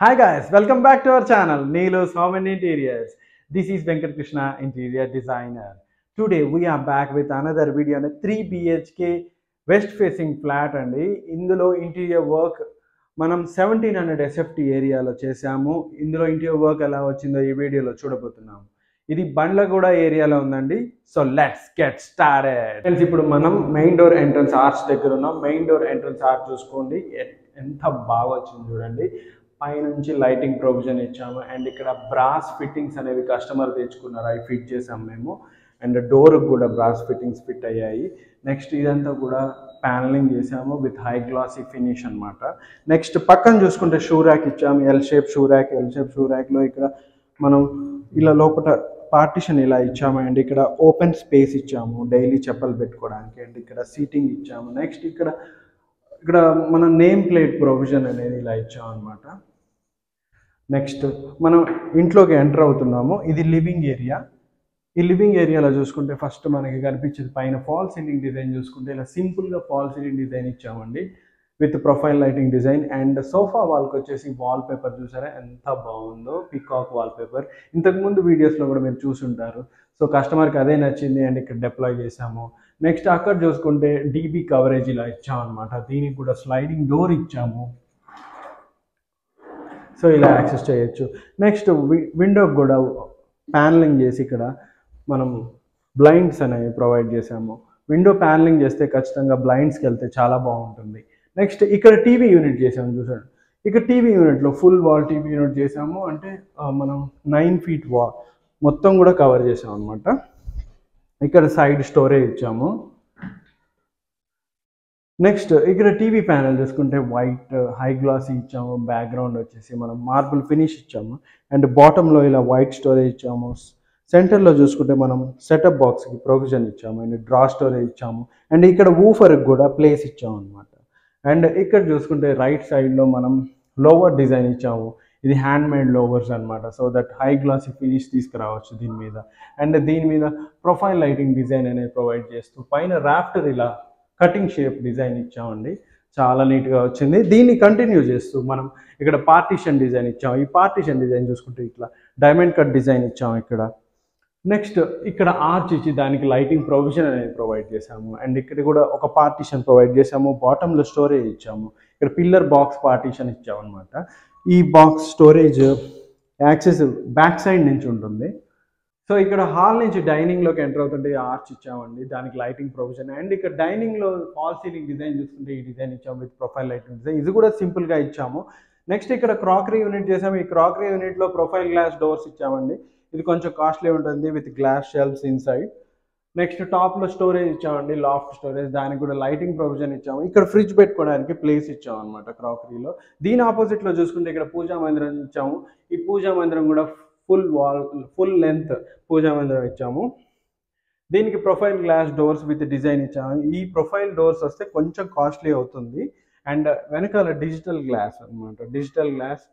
Hi guys, welcome back to our channel Neelu's Home and Interiors. This is Venkat Krishna, interior designer. Today we are back with another video on a 3 BHK west facing flat అండి. ఇందులో interior work మనం 1700 SFT ఏరియాలో చేసాము. ఇందులో interior work ఎలా వచ్చిందో ఈ వీడియోలో చూడబోతున్నాము. ఇది బండ్లగూడ ఏరియాలో ఉందండి. So let's get started. Friends, ఇప్పుడు మనం మెయిన్ డోర్ ఎంట్రన్స్ ఆర్చ్ దగ్గర ఉన్నాం. మెయిన్ డోర్ ఎంట్రన్స్ ఆర్చ్ చూసుకోండి, ఎంత బాగా వచ్చింది చూడండి. పైనుంచి లైటింగ్ ప్రొవిజన్ ఇచ్చాము అండ్ ఇక్కడ బ్రాస్ ఫిట్టింగ్స్ అనేవి కస్టమర్ తెచ్చుకున్నారు, అవి ఫిట్ చేసాము మేము. అండ్ డోర్ కూడా బ్రాస్ ఫిట్టింగ్స్ ఫిట్ అయ్యాయి. నెక్స్ట్ ఇదంతా కూడా ప్యానలింగ్ చేసాము విత్ హై గ్లాసీ ఫినిష్ అనమాట. నెక్స్ట్ పక్కన చూసుకుంటే షూ ర్యాక్ ఇచ్చాము, ఎల్ షేప్ షూ ర్యాక్లో ఇక్కడ మనం ఇలా లోపల పార్టిషన్ ఇలా ఇచ్చాము అండ్ ఇక్కడ ఓపెన్ స్పేస్ ఇచ్చాము డైలీ చెప్పలు పెట్టుకోవడానికి. అండ్ ఇక్కడ సీటింగ్ ఇచ్చాము. నెక్స్ట్ ఇక్కడ మనం నేమ్ ప్లేట్ ప్రొవిజన్ అనేది ఇలా ఇచ్చాము అనమాట. నెక్స్ట్ మనం ఇంట్లోకి ఎంటర్ అవుతున్నాము. ఇది లివింగ్ ఏరియా. ఈ లివింగ్ ఏరియాలో చూసుకుంటే ఫస్ట్ మనకి కనిపించేది పైన ఫాల్ సీలింగ్ డిజైన్ చూసుకుంటే ఇలా సింపుల్గా ఫాల్ సీలింగ్ డిజైన్ ఇచ్చామండి with profile lighting design. And sofa వాల్కి వచ్చేసి వాల్ పేపర్ చూసారా ఎంత బాగుందో, పికాక్ వాల్ పేపర్. ఇంతకుముందు వీడియోస్లో కూడా మీరు చూసుంటారు. సో కస్టమర్కి అదే నచ్చింది అండ్ ఇక్కడ డిప్లాయ్ చేసాము. నెక్స్ట్ అక్కడ చూసుకుంటే డీబీ కవరేజ్ ఇలా ఇచ్చాం అనమాట. దీనికి కూడా స్లైడింగ్ డోర్ ఇచ్చాము, సో ఇలా యాక్సెస్ చేయొచ్చు. నెక్స్ట్ విండోకి కూడా ప్యానలింగ్ చేసి ఇక్కడ మనం బ్లైండ్స్ అనేవి ప్రొవైడ్ చేసాము. విండో ప్యానలింగ్ చేస్తే ఖచ్చితంగా బ్లైండ్స్కి వెళ్తే చాలా బాగుంటుంది. నెక్స్ట్ ఇక్కడ టీవీ యూనిట్ చేసాము చూసాడు. ఇక్కడ టీవీ యూనిట్లో ఫుల్ వాల్ టీవీ యూనిట్ చేసాము, అంటే మనం 9 feet వాల్ మొత్తం కూడా కవర్ చేసాము అనమాట. ఇక్కడ సైడ్ స్టోరేజ్ ఇచ్చాము. నెక్స్ట్ ఇక్కడ టీవీ ప్యానల్ చూసుకుంటే వైట్ హై గ్లాస్ ఇచ్చాము, బ్యాక్గ్రౌండ్ వచ్చేసి మనం మార్బుల్ ఫినిష్ ఇచ్చాము అండ్ బాటంలో ఇలా వైట్ స్టోరేజ్ ఇచ్చాము. సెంటర్లో చూసుకుంటే మనం సెటప్ బాక్స్కి ప్రొవిజన్ ఇచ్చాము అండ్ డ్రా స్టోరేజ్ ఇచ్చాము అండ్ ఇక్కడ ఊఫర్కి కూడా ప్లేస్ ఇచ్చాము అనమాట. అండ్ ఇక్కడ చూసుకుంటే రైట్ సైడ్లో మనం లోవర్ డిజైన్ ఇచ్చాము. ఇది హ్యాండ్ మేడ్ లోవర్స్ అనమాట, so that high glossy finish తీసుకురావచ్చు దీని మీద. అండ్ దీని మీద ప్రొఫైల్ లైటింగ్ డిజైన్ అనేది ప్రొవైడ్ చేస్తూ పైన రాఫ్టర్ ఇలా కటింగ్ షేప్ డిజైన్ ఇచ్చామండి, చాలా నీట్గా వచ్చింది. దీన్ని కంటిన్యూ చేస్తూ మనం ఇక్కడ పార్టీషన్ డిజైన్ ఇచ్చాము. ఈ పార్టీషన్ డిజైన్ చూసుకుంటే ఇట్లా డైమండ్ కట్ డిజైన్ ఇచ్చాము ఇక్కడ. నెక్స్ట్ ఇక్కడ ఆర్చ్ ఇచ్చి దానికి లైటింగ్ ప్రొవిజన్ అనేది ప్రొవైడ్ చేసాము అండ్ ఇక్కడ కూడా ఒక పార్టీషన్ ప్రొవైడ్ చేసాము. బాటంలో స్టోరేజ్ ఇచ్చాము. ఇక్కడ పిల్లర్ బాక్స్ పార్టీషన్ ఇచ్చాము అనమాట. ఈ box storage access back side నుంచి ఉంటుంది. సో ఇక్కడ హాల్ నుంచి డైనింగ్లోకి ఎంటర్ అవుతుంటే ఆర్చ్ ఇచ్చామండి, దానికి లైటింగ్ ప్రొవిజన్. అండ్ ఇక్కడ డైనింగ్లో ఫాల్ సీలింగ్ డిజైన్ చూసుకుంటే ఈ డిజైన్ ఇచ్చాము విత్ ప్రొఫైల్ లైటింగ్ డిజైన్. ఇది కూడా సింపుల్గా ఇచ్చాము. నెక్స్ట్ ఇక్కడ క్రాకరీ యూనిట్ చేసాము. ఈ క్రాకరీ యూనిట్లో ప్రొఫైల్ గ్లాస్ డోర్స్ ఇచ్చామండి. ఇది కొంచెం కాస్ట్లీ ఉంటుంది with glass shelves inside. Next టాప్లో స్టోరేజ్ ఇచ్చామండి, లాఫ్ట్ స్టోరేజ్, దానికి కూడా లైటింగ్ ప్రొవిజన్ ఇచ్చాము. ఇక్కడ ఫ్రిడ్జ్ పెట్టుకోవడానికి ప్లేస్ ఇచ్చాము అనమాట క్రాకరీలో. దీని ఆపోజిట్లో చూసుకుంటే ఇక్కడ పూజా మందిరం ఇచ్చాము. ఈ పూజా మందిరం కూడా ఫుల్ లెంత్ పూజా మందిరం ఇచ్చాము. దీనికి profile glass doors with design ఇచ్చాము. ఈ ప్రొఫైల్ డోర్స్ వస్తే కొంచెం కాస్ట్లీ అవుతుంది. అండ్ వెనకాల డిజిటల్ గ్లాస్ అనమాట, డిజిటల్ గ్లాస్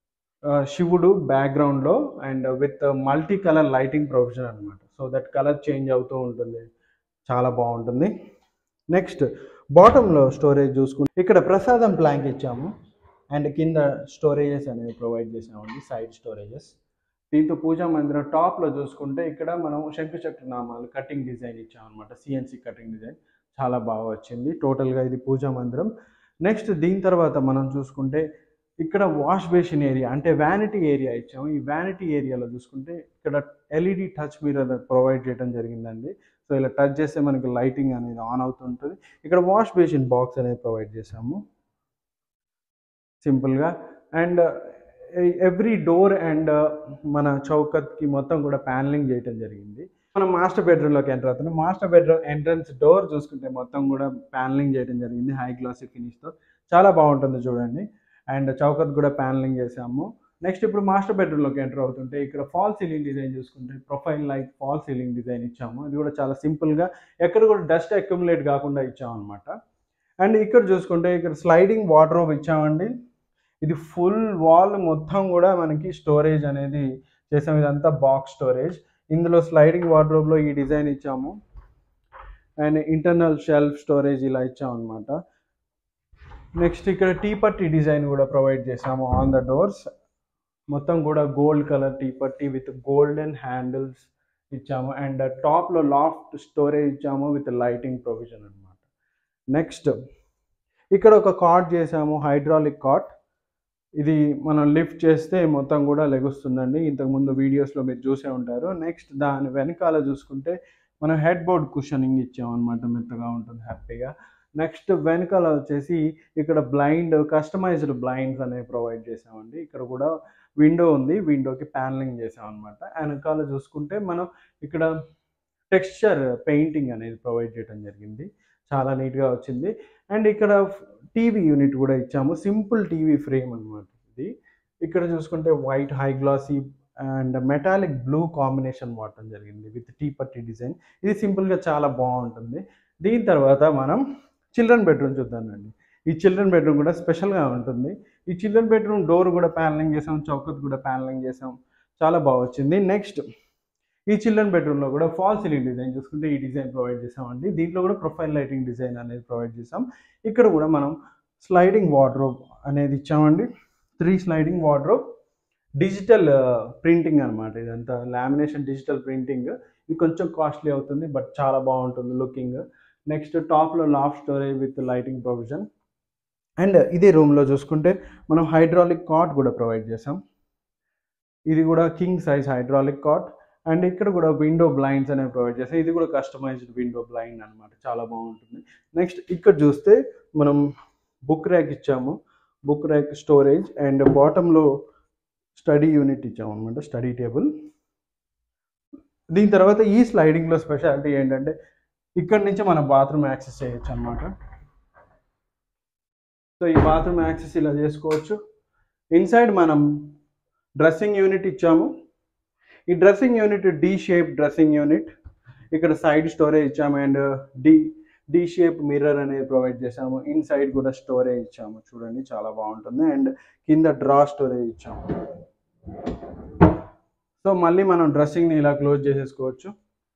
శివుడు బ్యాక్గ్రౌండ్లో and with multi colour lighting provision అనమాట, సో దట్ కలర్ చేంజ్ అవుతూ ఉంటుంది, చాలా బాగుంటుంది. నెక్స్ట్ బాటంలో స్టోరేజ్ చూసుకుంటే ఇక్కడ ప్రసాదం ప్లాంక్ ఇచ్చాము అండ్ కింద స్టోరేజెస్ అనేవి ప్రొవైడ్ చేసామండి, సైడ్ స్టోరేజెస్. దీంతో పూజా మందిరం టాప్లో చూసుకుంటే ఇక్కడ మనం శంకుచక్ర నామాలు కటింగ్ డిజైన్ ఇచ్చామన్నమాట, సిఎన్సి కటింగ్ డిజైన్ చాలా బాగా వచ్చింది. టోటల్గా ఇది పూజా మందిరం. నెక్స్ట్ దీని తర్వాత మనం చూసుకుంటే ఇక్కడ వాష్ బేసిన్ ఏరియా అంటే వ్యానిటీ ఏరియా ఇచ్చాము. ఈ వ్యానిటీ ఏరియాలో చూసుకుంటే ఇక్కడ ఎల్ఈడి టచ్ మిర్రర్ ప్రొవైడ్ చేయడం జరిగిందండి. సో ఇలా టచ్ చేస్తే మనకి లైటింగ్ అనేది ఆన్ అవుతుంటుంది. ఇక్కడ వాష్ బేసిన్ బాక్స్ అనేది ప్రొవైడ్ చేసాము సింపుల్గా. అండ్ ఎవ్రీ డోర్ అండ్ మన చౌకత్కి మొత్తం కూడా ప్యానలింగ్ చేయడం జరిగింది. మనం మాస్టర్ బెడ్రూమ్లోకి ఎంటర్ అవుతున్నాం. మాస్టర్ బెడ్రూమ్ ఎంట్రన్స్ డోర్ చూసుకుంటే మొత్తం కూడా ప్యానలింగ్ చేయడం జరిగింది హై గ్లాసీ ఫినిష్తో, చాలా బాగుంటుంది చూడండి. అండ్ చౌకత్ కూడా ప్యానలింగ్ చేసాము. నెక్స్ట్ ఇప్పుడు మాస్టర్ బెడ్రూమ్లోకి ఎంటర్ అవుతుంటే ఇక్కడ ఫాల్ సీలింగ్ డిజైన్ చూసుకుంటే profile light fall ceiling design ఇచ్చాము. ఇది కూడా చాలా సింపుల్గా, ఎక్కడ కూడా డస్ట్ అక్యుములేట్ కాకుండా ఇచ్చాము అనమాట. అండ్ ఇక్కడ చూసుకుంటే ఇక్కడ స్లైడింగ్ వార్డ్రోబ్ ఇచ్చామండి. ఇది ఫుల్ వాల్ మొత్తం కూడా మనకి స్టోరేజ్ అనేది చేసాము, ఇదంతా బాక్స్ స్టోరేజ్. ఇందులో స్లైడింగ్ వార్డ్రోబ్లో ఈ డిజైన్ ఇచ్చాము అండ్ ఇంటర్నల్ షెల్ఫ్ స్టోరేజ్ ఇలా ఇచ్చాము అనమాట. నెక్స్ట్ ఇక్కడ టీ పట్టి డిజైన్ కూడా ప్రొవైడ్ చేసాము ఆన్ ద డోర్స్. మొత్తం కూడా గోల్డ్ కలర్ టీ పట్టి విత్ గోల్డెన్ హ్యాండిల్స్ ఇచ్చాము. అండ్ టాప్లో లాఫ్ట్ స్టోరేజ్ ఇచ్చాము విత్ లైటింగ్ ప్రొవిజన్ అనమాట. నెక్స్ట్ ఇక్కడ ఒక కాట్ చేసాము, హైడ్రాలిక్ కాట్. ఇది మనం లిఫ్ట్ చేస్తే మొత్తం కూడా లెగుస్తుందండి. ఇంతకుముందు వీడియోస్లో మీరు చూసే ఉంటారు. నెక్స్ట్ దాని వెనకాల చూసుకుంటే మనం హెడ్ బోర్డ్ కుషనింగ్ ఇచ్చామన్నమాట, మెత్తగా ఉంటుంది హ్యాపీగా. నెక్స్ట్ వెనకాల వచ్చేసి ఇక్కడ బ్లైండ్, కస్టమైజ్డ్ బ్లైండ్స్ అనేవి ప్రొవైడ్ చేసామండి. ఇక్కడ కూడా విండో ఉంది, విండోకి ప్యానలింగ్ చేసామన్నమాట. వెనకాల చూసుకుంటే మనం ఇక్కడ టెక్స్చర్ పెయింటింగ్ అనేది ప్రొవైడ్ చేయడం జరిగింది, చాలా నీట్గా వచ్చింది. అండ్ ఇక్కడ టీవీ యూనిట్ కూడా ఇచ్చాము, సింపుల్ టీవీ ఫ్రేమ్ అనమాట ఇది. ఇక్కడ చూసుకుంటే white high glossy and metallic blue combination వాడటం జరిగింది విత్ టీ పట్టి డిజైన్. ఇది సింపుల్గా చాలా బాగుంటుంది. దీని తర్వాత మనం చిల్డ్రన్ బెడ్రూమ్ చూద్దామండి. ఈ చిల్డ్రన్ బెడ్రూమ్ కూడా స్పెషల్గా ఉంటుంది. ఈ చిల్డ్రన్ బెడ్రూమ్ డోర్ కూడా ప్యానలింగ్ చేసాం, చౌకత్ కూడా ప్యానలింగ్ చేసాం, చాలా బాగా వచ్చింది. నెక్స్ట్ ఈ చిల్డ్రన్ బెడ్రూమ్లో కూడా ఫాల్ సీలింగ్ డిజైన్ చూసుకుంటే ఈ డిజైన్ ప్రొవైడ్ చేసామండి. దీంట్లో కూడా ప్రొఫైల్ లైటింగ్ డిజైన్ అనేది ప్రొవైడ్ చేసాం. ఇక్కడ కూడా మనం స్లైడింగ్ వార్డ్రోబ్ అనేది ఇచ్చామండి, 3 స్లైడింగ్ వార్డ్రోబ్. డిజిటల్ ప్రింటింగ్ అనమాట, ఇదంతా లామినేషన్ డిజిటల్ ప్రింటింగ్. ఇది కొంచెం కాస్ట్లీ అవుతుంది బట్ చాలా బాగుంటుంది లుకింగ్. నెక్స్ట్ టాప్లో loft storage with lighting provision. And ఇదే రూమ్లో చూసుకుంటే మనం హైడ్రాలిక్ కాట్ కూడా ప్రొవైడ్ చేసాం. ఇది కూడా king size hydraulic cot. And ఇక్కడ కూడా విండో బ్లైండ్స్ అనేవి ప్రొవైడ్ చేసాం. ఇది కూడా కస్టమైజ్డ్ విండో బ్లైండ్ అనమాట, చాలా బాగుంటుంది. నెక్స్ట్ ఇక్కడ చూస్తే మనం బుక్ ర్యాక్ ఇచ్చాము, బుక్ ర్యాక్ స్టోరేజ్. అండ్ బాటంలో స్టడీ యూనిట్ ఇచ్చాము అనమాట, స్టడీ టేబుల్. దీని తర్వాత ఈ స్లైడింగ్లో స్పెషాలిటీ ఏంటంటే ఇక్కడ నుంచి మనం బాత్రూమ్ యాక్సెస్ చేయొచ్చు అనమాట. సో ఈ బాత్రూమ్ యాక్సెస్ ఇలా చేసుకోవచ్చు. ఇన్సైడ్ మనం డ్రెస్సింగ్ యూనిట్ ఇచ్చాము. ఈ dressing unit D shape dressing unit. ఇక్కడ సైడ్ స్టోరేజ్ ఇచ్చాము అండ్ డి షేప్ మిర్రర్ అనేది ప్రొవైడ్ చేసాము. ఇన్సైడ్ కూడా స్టోరేజ్ ఇచ్చాము, చూడండి చాలా బాగుంటుంది. అండ్ కింద డ్రా స్టోరేజ్ ఇచ్చాము. సో మళ్ళీ మనం డ్రెస్సింగ్ని ఇలా క్లోజ్ చేసేసుకోవచ్చు.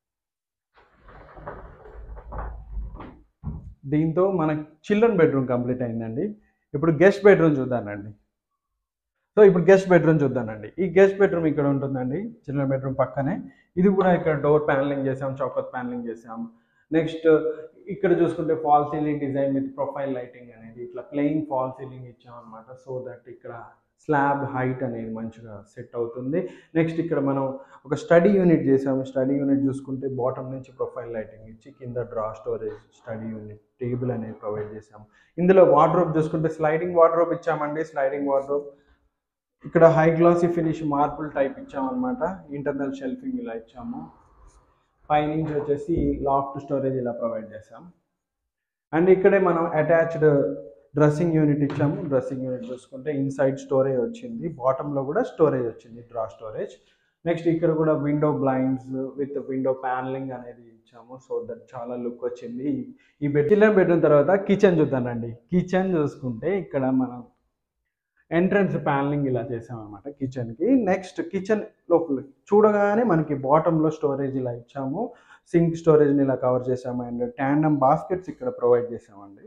దీంతో మన చిల్డ్రన్ బెడ్రూమ్ కంప్లీట్ అయిందండి. ఇప్పుడు గెస్ట్ బెడ్రూమ్ చూద్దానండి. సో ఇప్పుడు గెస్ట్ బెడ్రూమ్ చూద్దానండి. ఈ గెస్ట్ బెడ్రూమ్ ఇక్కడ ఉంటుందండి, చిల్డ్రన్ బెడ్రూమ్ పక్కనే. ఇది కూడా ఇక్కడ డోర్ ప్యానలింగ్ చేసాం, చౌకత్ ప్యానలింగ్ చేసాం. నెక్స్ట్ ఇక్కడ చూసుకుంటే fall ceiling design with profile lighting అనేది ఇట్లా ప్లెయిన్ ఫాల్ సీలింగ్ ఇచ్చాం అనమాట. సో దట్ ఇక్కడ స్లాబ్ హైట్ అనేది మంచిగా సెట్ అవుతుంది. నెక్స్ట్ ఇక్కడ మనం ఒక స్టడీ యూనిట్ చేసాము. స్టడీ యూనిట్ చూసుకుంటే బాటమ్ నుంచి ప్రొఫైల్ లైటింగ్ ఇచ్చి కింద draw storage study unit table అనేది ప్రొవైడ్ చేసాము. ఇందులో వార్డ్రోబ్ చూసుకుంటే స్లైడింగ్ వార్డ్రోబ్ ఇచ్చామండి, స్లైడింగ్ వార్డ్రోబ్. ఇక్కడ high glossy finish marble type ఇచ్చామన్నమాట. ఇంటర్నల్ షెల్ఫింగ్ ఇలా ఇచ్చాము. పైనుంచి వచ్చేసి లాఫ్ట్ స్టోరేజ్ ఇలా ప్రొవైడ్ చేసాం. అండ్ ఇక్కడే మనం అటాచ్డ్ డ్రెస్సింగ్ యూనిట్ ఇచ్చాము. డ్రెస్సింగ్ యూనిట్ చూసుకుంటే ఇన్సైడ్ స్టోరేజ్ వచ్చింది, బాటంలో కూడా స్టోరేజ్ వచ్చింది, డ్రా స్టోరేజ్. నెక్స్ట్ ఇక్కడ కూడా window blinds with window panelling అనేది ఇచ్చాము. సో దట్ చాలా లుక్ వచ్చింది. ఈ చిల్డ్రన్ బెడ్రూమ్ తర్వాత కిచెన్ చూద్దానండి. కిచెన్ చూసుకుంటే ఇక్కడ మనం ఎంట్రన్స్ ప్యానలింగ్ ఇలా చేసామన్నమాట కిచెన్కి. నెక్స్ట్ కిచెన్ లోపల చూడగానే మనకి బాటంలో స్టోరేజ్ ఇలా ఇచ్చాము, సింక్ స్టోరేజ్ని ఇలా కవర్ చేసాము. అండ్ ట్యాండమ్ బాస్కెట్స్ ఇక్కడ ప్రొవైడ్ చేసామండి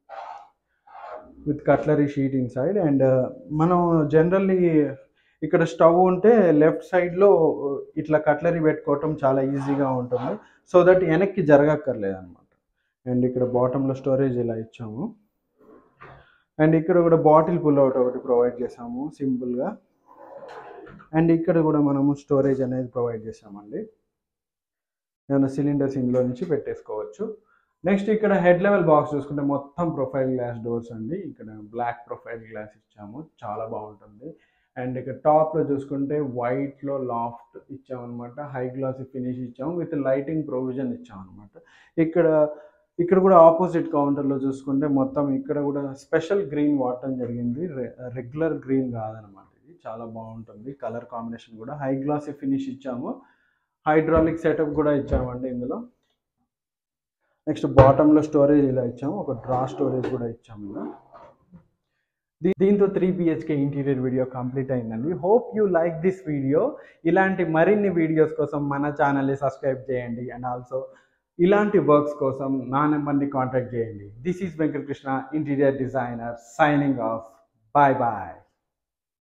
with cutlery sheet inside. And మనం జనరల్లీ ఇక్కడ స్టవ్ ఉంటే లెఫ్ట్ సైడ్లో ఇట్లా కట్లరీ పెట్టుకోవటం చాలా ఈజీగా ఉంటుంది, సో దట్ వెనక్కి జరగక్కర్లేదు అనమాట. అండ్ ఇక్కడ బాటంలో స్టోరేజ్ ఇలా ఇచ్చాము. అండ్ ఇక్కడ కూడా బాటిల్ పుల్అవుట్ ఒకటి ప్రొవైడ్ చేసాము సింపుల్గా. అండ్ ఇక్కడ కూడా మనము స్టోరేజ్ అనేది ప్రొవైడ్ చేసామండి, ఏమైనా సిలిండర్స్ ఇందులో నుంచి పెట్టేసుకోవచ్చు. నెక్స్ట్ ఇక్కడ హెడ్ లెవెల్ బాక్స్ చూసుకుంటే మొత్తం ప్రొఫైల్ గ్లాస్ డోర్స్ అండి. ఇక్కడ బ్లాక్ ప్రొఫైల్ గ్లాస్ ఇచ్చాము, చాలా బాగుంటుంది. అండ్ ఇక్కడ టాప్లో చూసుకుంటే వైట్లో లాఫ్ట్ ఇచ్చామన్నమాట, హై గ్లాస్ ఫినిష్ ఇచ్చాము విత్ లైటింగ్ ప్రొవిజన్ ఇచ్చామన్నమాట. ఇక్కడ కూడా ఆపోజిట్ కౌంటర్లో చూసుకుంటే మొత్తం ఇక్కడ కూడా స్పెషల్ గ్రీన్ వాడటం జరిగింది, రెగ్యులర్ గ్రీన్ కాదనమాట. ఇది చాలా బాగుంటుంది, కలర్ కాంబినేషన్ కూడా హై గ్లాసీ ఫినిష్ ఇచ్చాము. హైడ్రాలిక్ సెటప్ కూడా ఇచ్చామండి ఇందులో. నెక్స్ట్ బాటంలో స్టోరేజ్ ఇలా ఇచ్చాము, ఒక డ్రా స్టోరేజ్ కూడా ఇచ్చాము ఇలా. దీంతో 3 BHK ఇంటీరియర్ వీడియో కంప్లీట్ అయిందండి. Hope you like this video. ఇలాంటి మరిన్ని వీడియోస్ కోసం మన ఛానల్ని సబ్స్క్రైబ్ చేయండి. అండ్ ఆల్సో ఇలాంటి వర్క్స్ కోసం నా నెంబర్ని కాంటాక్ట్ చేయండి. This is Venkatakrishna, interior designer, signing off. Bye bye.